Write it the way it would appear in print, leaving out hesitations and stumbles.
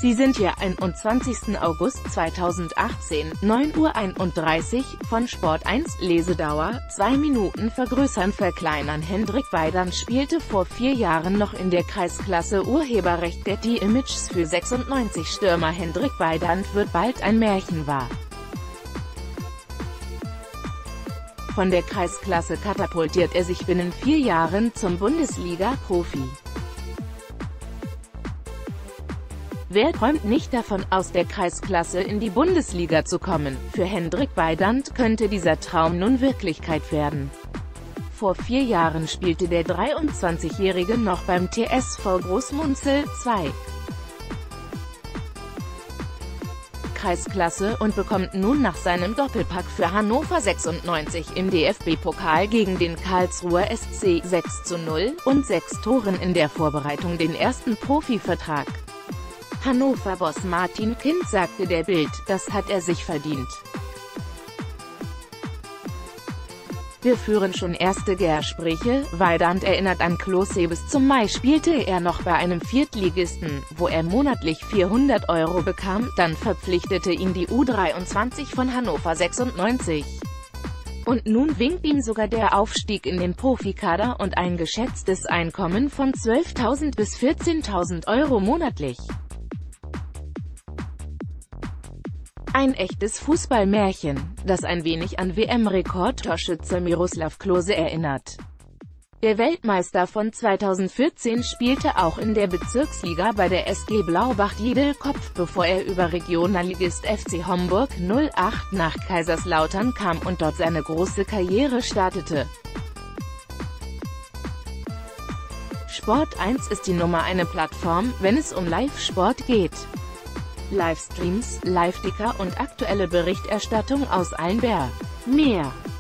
Sie sind hier 21. August 2018, 9:31 Uhr, von Sport 1, Lesedauer, 2 Minuten vergrößern verkleinern. Hendrik Weidand spielte vor 4 Jahren noch in der Kreisklasse. Urheberrecht Getty Images. Für 96-Stürmer Hendrik Weidand wird bald ein Märchen wahr. Von der Kreisklasse katapultiert er sich binnen 4 Jahren zum Bundesliga-Profi. Wer träumt nicht davon, aus der Kreisklasse in die Bundesliga zu kommen? Für Hendrik Weidand könnte dieser Traum nun Wirklichkeit werden. Vor 4 Jahren spielte der 23-Jährige noch beim TSV Großmunzel 2. Kreisklasse und bekommt nun nach seinem Doppelpack für Hannover 96 im DFB-Pokal gegen den Karlsruher SC 6:0 und 6 Toren in der Vorbereitung den ersten Profivertrag. Hannover-Boss Martin Kind sagte der Bild, das hat er sich verdient. Wir führen schon erste Gespräche. Weidand erinnert an Klose. Bis zum Mai spielte er noch bei einem Viertligisten, wo er monatlich 400 € bekam, dann verpflichtete ihn die U23 von Hannover 96. Und nun winkt ihm sogar der Aufstieg in den Profikader und ein geschätztes Einkommen von 12.000 bis 14.000 € monatlich. Ein echtes Fußballmärchen, das ein wenig an WM-Rekordtorschütze Miroslav Klose erinnert. Der Weltmeister von 2014 spielte auch in der Bezirksliga bei der SG Blaubach-Diedelkopf, bevor er über Regionalligist FC Homburg 08 nach Kaiserslautern kam und dort seine große Karriere startete. Sport 1 ist die Nummer 1 Plattform, wenn es um Live-Sport geht. Livestreams, Live-Ticker und aktuelle Berichterstattung aus allen Mehr.